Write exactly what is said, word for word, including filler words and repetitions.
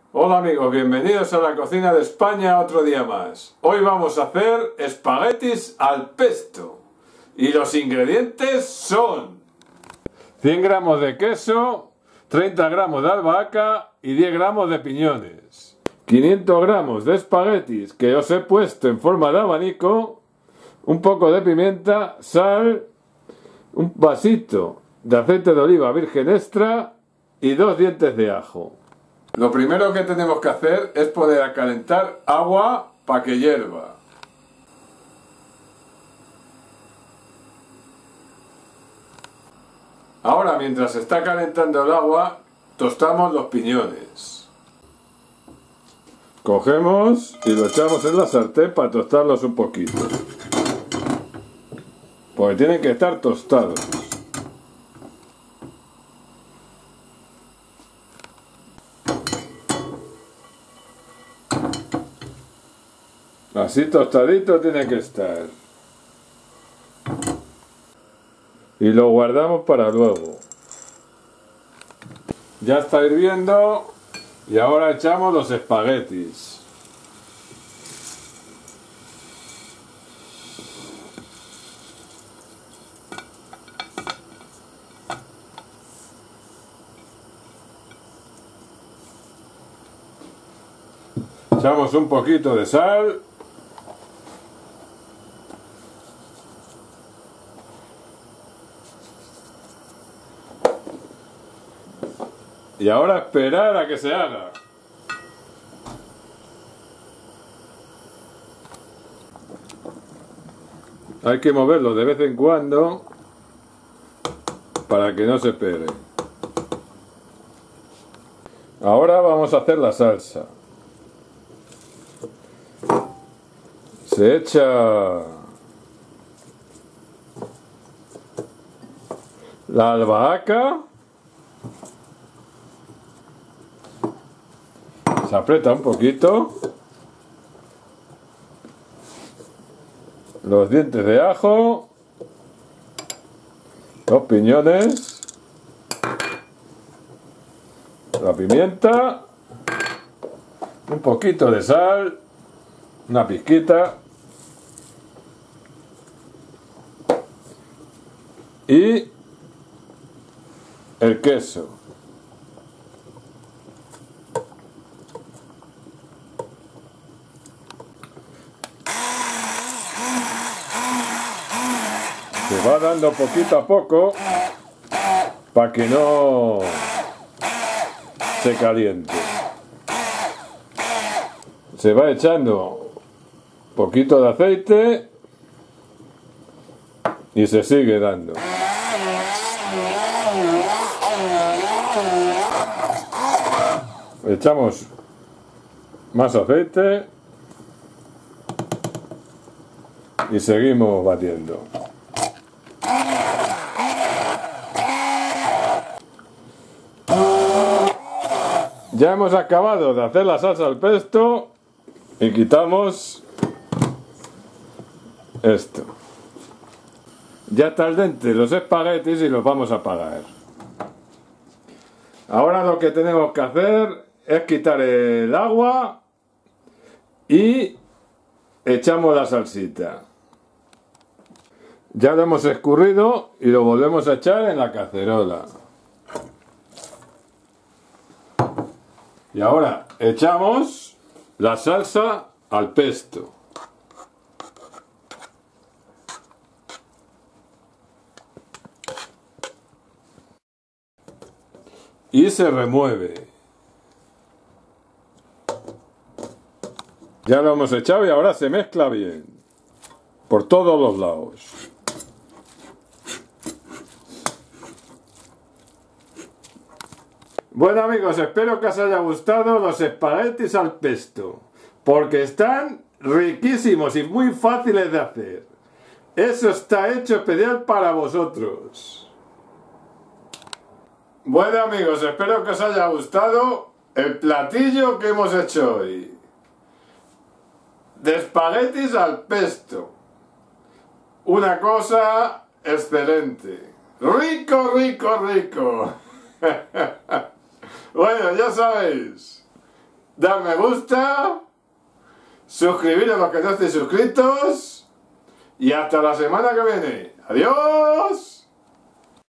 Hola amigos, bienvenidos a la cocina de España otro día más. Hoy vamos a hacer espaguetis al pesto. Y los ingredientes son cien gramos de queso, treinta gramos de albahaca y diez gramos de piñones. quinientos gramos de espaguetis que os he puesto en forma de abanico, un poco de pimienta, sal, un vasito de aceite de oliva virgen extra y dos dientes de ajo. Lo primero que tenemos que hacer es poner a calentar agua para que hierva. Ahora, mientras está calentando el agua, tostamos los piñones. Cogemos y lo echamos en la sartén para tostarlos un poquito. Porque tienen que estar tostados. Así tostadito tiene que estar. Y lo guardamos para luego. Ya está hirviendo y ahora echamos los espaguetis. Echamos un poquito de sal. Y ahora esperar a que se haga. Hay que moverlo de vez en cuando para que no se pegue. Ahora vamos a hacer la salsa. Se echa la albahaca. Se aprieta un poquito. Los dientes de ajo. Los piñones. La pimienta. Un poquito de sal. Una pizquita. Y el queso. Se va dando poquito a poco para que no se caliente. Se va echando poquito de aceite y se sigue dando. Echamos más aceite y seguimos batiendo. Ya hemos acabado de hacer la salsa al pesto y quitamos esto. Ya está al dente los espaguetis y los vamos a apagar. Ahora lo que tenemos que hacer es quitar el agua y echamos la salsita. Ya lo hemos escurrido y lo volvemos a echar en la cacerola. Y ahora echamos la salsa al pesto. Y se remueve. Ya lo hemos echado y ahora se mezcla bien. Por todos los lados. Bueno amigos, espero que os haya gustado los espaguetis al pesto, porque están riquísimos y muy fáciles de hacer. Eso está hecho especial para vosotros. Bueno amigos, espero que os haya gustado el platillo que hemos hecho hoy. De espaguetis al pesto. Una cosa excelente. Rico, rico, rico. Bueno, ya sabéis, dar me gusta, suscribiros a los que no estéis suscritos y hasta la semana que viene. ¡Adiós!